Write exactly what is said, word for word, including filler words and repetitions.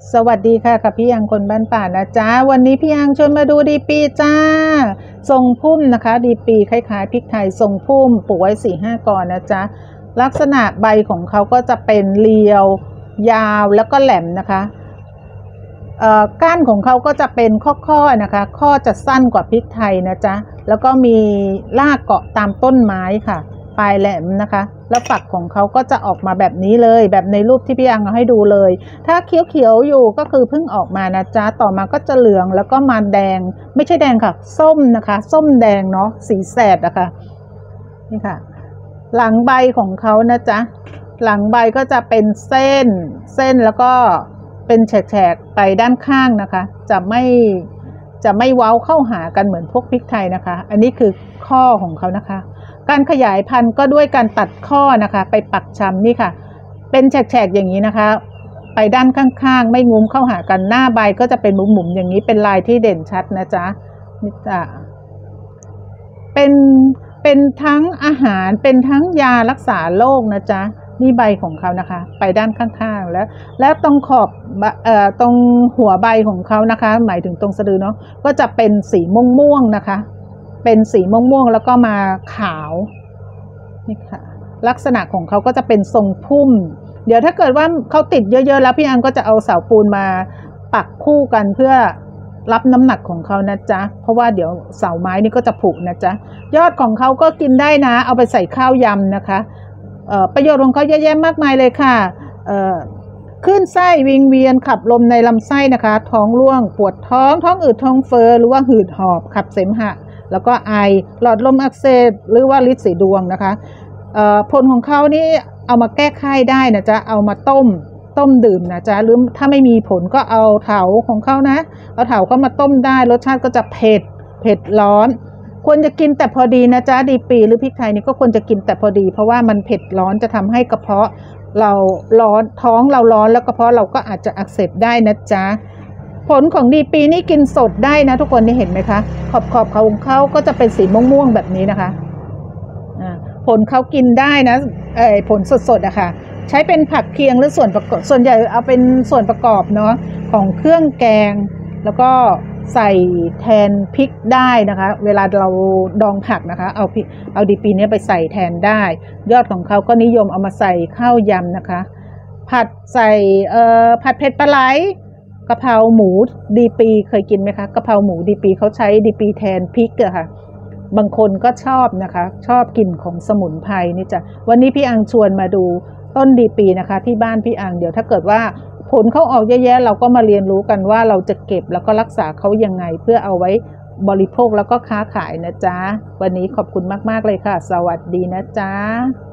สวัสดีค่ะกับพี่ยังคนบ้านป่านะจ๊ะวันนี้พี่ยังชวนมาดูดีปีจ้าทรงพุ่มนะคะดีปีคล้ายๆพริกไทยทรงพุ่มปลูกไว้สี่ห้ากอนะจ๊ะลักษณะใบของเขาก็จะเป็นเรียวยาวแล้วก็แหลมนะคะก้านของเขาก็จะเป็นข้อๆนะคะข้อจะสั้นกว่าพริกไทยนะจ๊ะแล้วก็มีรากเกาะตามต้นไม้ค่ะปลายแหลมนะคะแล้วฝักของเขาก็จะออกมาแบบนี้เลยแบบในรูปที่พี่อังเอาให้ดูเลยถ้าเขียวๆอยู่ก็คือเพิ่งออกมานะจ๊ะต่อมาก็จะเหลืองแล้วก็มาแดงไม่ใช่แดงค่ะส้มนะคะส้มแดงเนาะสีแสดนะคะนี่ค่ะหลังใบของเขานะจ๊ะหลังใบก็จะเป็นเส้นเส้นแล้วก็เป็นแฉกๆไปด้านข้างนะคะจะไม่จะไม่เว้าเข้าหากันเหมือนพวกพริกไทยนะคะอันนี้คือข้อของเขานะคะการขยายพันธุ์ก็ด้วยการตัดข้อนะคะไปปักชำนี่ค่ะเป็นแฉกๆอย่างนี้นะคะไปด้านข้างๆไม่งุ้มเข้าหากันหน้าใบก็จะเป็นหมุมๆอย่างนี้เป็นลายที่เด่นชัดนะจ๊ะนี่จ้ะเป็นเป็นทั้งอาหารเป็นทั้งยารักษาโรคนะจ๊ะนี่ใบของเขานะคะไปด้านข้างๆแล้วแล้วตรงขอบเอ่อตรงหัวใบของเขานะคะหมายถึงตรงสะดือเนาะก็จะเป็นสีม่วงๆนะคะเป็นสีม่วงๆแล้วก็มาขาวนี่ค่ะลักษณะของเขาก็จะเป็นทรงพุ่มเดี๋ยวถ้าเกิดว่าเขาติดเยอะๆแล้วพี่อังก็จะเอาเสาปูนมาปักคู่กันเพื่อรับน้ำหนักของเขานะจ๊ะเพราะว่าเดี๋ยวเสาไม้นี่ก็จะผุนะจ๊ะยอดของเขาก็กินได้นะเอาไปใส่ข้าวยำนะคะประโยชน์ของเขาเยอะแยะมากมายเลยค่ะคลื่นไส้วิงเวียนขับลมในลำไส้นะคะท้องร่วงปวดท้องท้องอืดท้องเฟ้อหรือว่าหืดหอบขับเสมหะแล้วก็ไอหลอดลมอักเสบหรือว่าลิ้นสีดวงนะคะผลของเขานี่เอามาแก้ไข้ได้นะจ๊ะเอามาต้มต้มดื่มนะจ๊ะหรือถ้าไม่มีผลก็เอาเถาของเขานะเอาเถาก็มาต้มได้รสชาติก็จะเผ็ดเผ็ดร้อนควรจะกินแต่พอดีนะจ๊ะดีปีหรือพริกไทยนี่ก็ควรจะกินแต่พอดีเพราะว่ามันเผ็ดร้อนจะทำให้กระเพาะเราร้อนท้องเราร้อนแล้วกระเพาะเราก็อาจจะอักเสบได้นะจ๊ะผลของดีปีนี่กินสดได้นะทุกคนนี่เห็นไหมคะขอบขอบเขาของเขาก็จะเป็นสีม่วงๆแบบนี้นะคะผลเขากินได้นะเออผลสดๆอะค่ะใช้เป็นผักเคียงหรือส่วนประกอบส่วนใหญ่เอาเป็นส่วนประกอบเนาะของเครื่องแกงแล้วก็ใส่แทนพริกได้นะคะเวลาเราดองผักนะคะเอาเอาดีปีนี้ไปใส่แทนได้ยอดของเขาก็นิยมเอามาใส่ข้าวยำนะคะผัดใส่เอ่อผัดเผ็ดปลาไหลกะเพราหมูดีปีเคยกินไหมคะกะเพราหมูดีปีเขาใช้ดีปีแทนพริกอะค่ะบางคนก็ชอบนะคะชอบกลิ่นของสมุนไพรนี่จ้ะวันนี้พี่อังชวนมาดูต้นดีปีนะคะที่บ้านพี่อังเดี๋ยวถ้าเกิดว่าผลเขาออกแย่ๆเราก็มาเรียนรู้กันว่าเราจะเก็บแล้วก็รักษาเขายังไงเพื่อเอาไว้บริโภคแล้วก็ค้าขายนะจ๊ะวันนี้ขอบคุณมากๆเลยค่ะสวัสดีนะจ๊ะ